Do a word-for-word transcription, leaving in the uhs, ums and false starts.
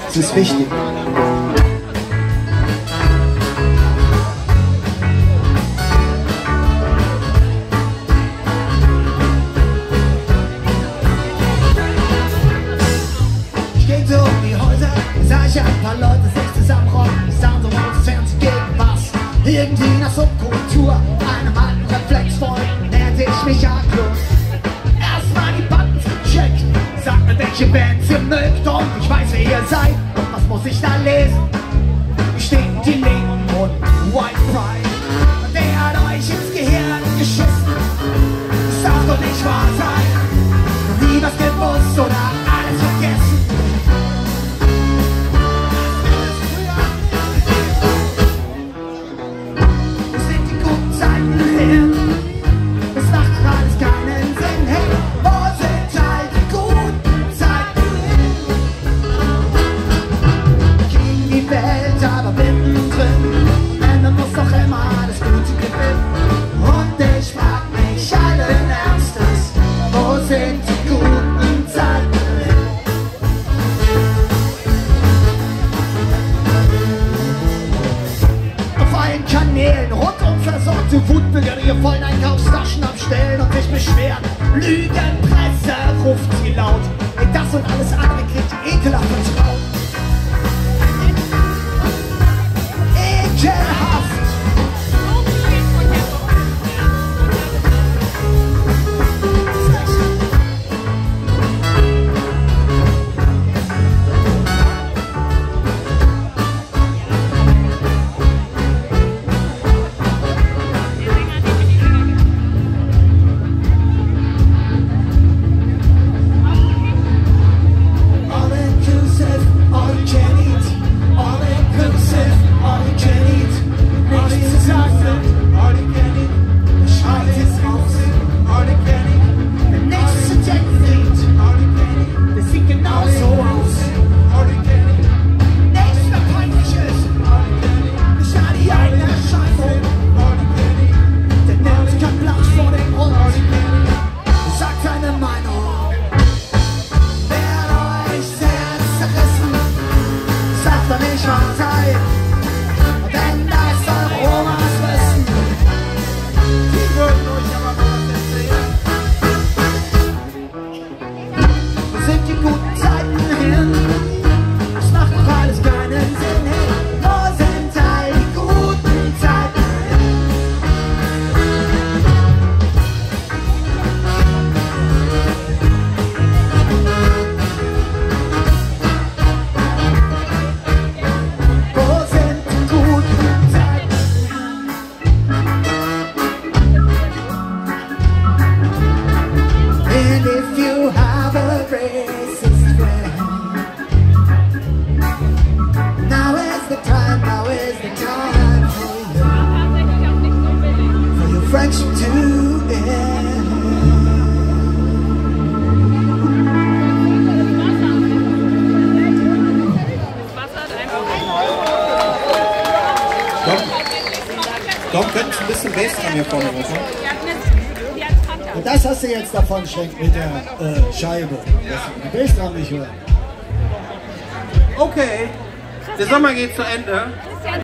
Es ist wichtig. Ich geh so um die Häuser, sah ich ein paar Leute sich zusammenrollen. Sound so aus, Fernsehen gegen Bass. Irgendwie nach Subkultur, einem alten Reflex folgen, näherte ich mich arglos. Erstmal die Buttons gecheckt, sagt mir, welche Bands ihr mögt und ich weiß, wer ihr seid. Und was muss ich da lesen? Hier steht die Linken und White Pride. Und der hat euch ins Gehirn geschissen. Das darf doch nicht wahr sein. Nie was gewusst oder alles vergessen. Wo sind die guten Zeiten hin? Das macht alles keinen Sinn. Hey, wo sind all die guten Zeiten hin? Gegen die Welt, aber mittendrin. Am Ende muss doch immer das Gute gewinnen. Und ich frag mich allen Ernstes, wo sind die guten Zeiten hin? Auf allen Kanälen rundum versorgte Wutbürger ihre vollen Einkaufstaschen abstellen und sich beschweren. Lügenpresse ruft sie laut. Ey, das und alles andere kriegt ihr ekelhaft vertraut. Ekelhaft! All inclusive, all you can eat. All inclusive, all you can eat. Nichts zu sagen, all you can eat. Der Schreit ist aus, all you can eat. Der nichts zu decken liegt, all you can eat. Der sieht genauso aus, all you can eat. Nichts mehr peinlich ist, all you can eat. Nicht an die eigene Erscheinung, all you can eat. Der nimmt kein Blatt vor den Mund, all you can eat. Sagt seine Meinung. Werd euch sehr zerrissen, sagt doch nicht wahr sein, denn das soll Romas wissen. Die würden euch aber was erzählen. Wo sind die guten Zeiten hin? Das macht doch alles keinen Sinn. Hey, wo sind all die guten Zeiten hin? Wo sind die guten Zeiten hin? And if you have a racist friend, now is the time, now is the time for you, for your friendship to end. Doch, könntest ein bisschen Bass an mir vorne raus. Und das hast du jetzt davon, Schenk, mit der äh, Scheibe. Das, die Bassdrum nicht hören. Okay, der Sommer geht zu Ende.